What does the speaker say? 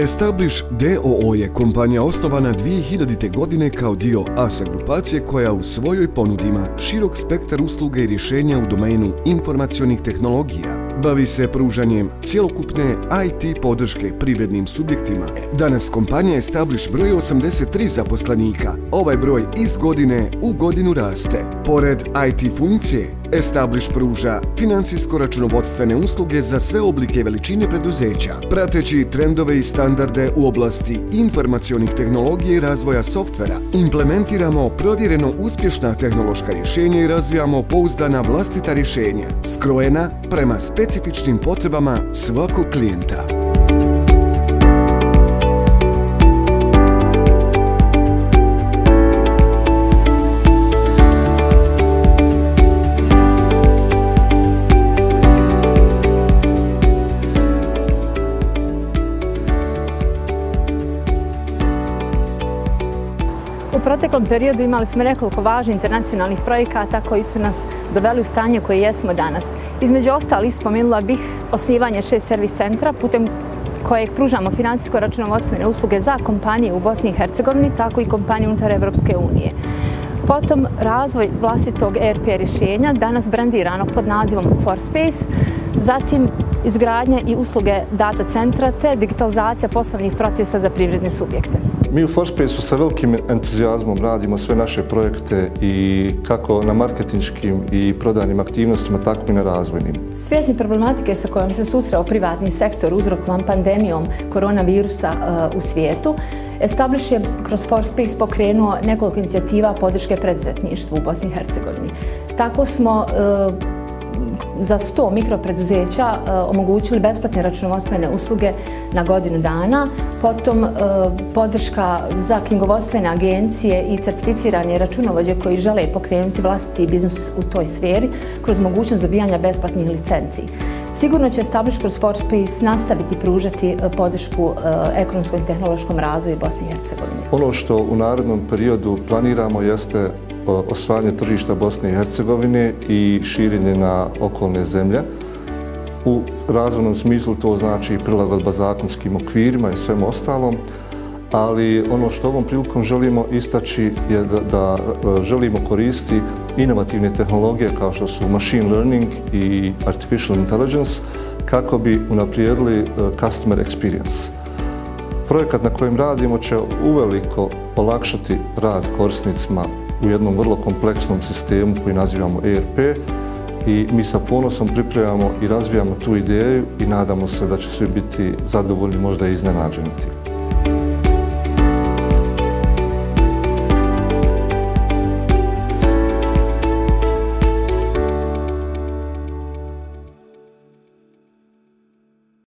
Establish d.o.o. je kompanija osnovana 2000. godine kao dio ASA grupacije koja u svojoj ponudi ima širok spektar usluga i rješenja u domenu informacionih tehnologija. Bavi se pružanjem cjelokupne IT podrške privrednim subjektima. Danas kompanija Establish broji 83 zaposlenika. Ovaj broj iz godine u godinu raste. Pored IT funkcije, Establish pruža financijsko-računovodstvene usluge za sve oblike i veličine preduzeća. Prateći trendove i standarde u oblasti informacionih tehnologija i razvoja softvera, implementiramo provjereno uspješna tehnološka rješenja i razvijamo pouzdana vlastita rješenja, skrojena prema specifičnim potrebama svakog klijenta. U proteklom periodu imali smo nekoliko važnih internacionalnih projekata koji su nas doveli u stanje koje jesmo danas. Između ostalih spomenula bih osnivanje 6 servis centra putem kojeg pružamo financijsko-računovodstvene usluge za kompanije u Bosni i Hercegovini, tako i kompanije unutar Evropske unije. Potom razvoj vlastitog ERP rješenja, danas brandirano pod nazivom ForSpace, zatim izgradnje i usluge data centra te digitalizacija poslovnih procesa za privredne subjekte. Mi u ForSpace-u sa velikim entuzijazmom radimo sve naše projekte i kako na marketinškim i prodajnim aktivnostima, tako i na razvojnim. Svjesni problematike sa kojom se susreo privatni sektor uzrokovan pandemijom koronavirusa u svijetu, Establish je kroz ForSpace pokrenuo nekoliko inicijativa podrške preduzetništvu u Bosni i Hercegovini. Tako smo za 100 mikropreduzeća omogućili besplatne računovodstvene usluge na godinu dana, potom podrška za knjigovodstvene agencije i certificirane računovođe koji žele pokrenuti vlastiti biznis u toj sferi kroz mogućnost dobijanja besplatnih licenci. Sigurno će Establish kroz ForSpace nastaviti pružati podršku ekonomskom i tehnološkom razvoju Bosne i Hercegovine. Ono što u narednom periodu planiramo jeste osvajanje tržišta Bosne i Hercegovine i širenje na okolne zemlje. U razvojnom smislu to znači prilagodba zakonskim okvirima i svemu ostalom, ali ono što ovom prilikom želimo istaći je da želimo koristiti inovativne tehnologije kao što su machine learning i artificial intelligence kako bi unaprijedili customer experience. Projekat na kojem radimo će uveliko olakšati rad korisnicima u jednom vrlo kompleksnom sistemu koji nazivamo ERP i mi sa ponosom pripremamo i razvijamo tu ideju i nadamo se da će svi biti zadovoljni, možda i iznenađeni.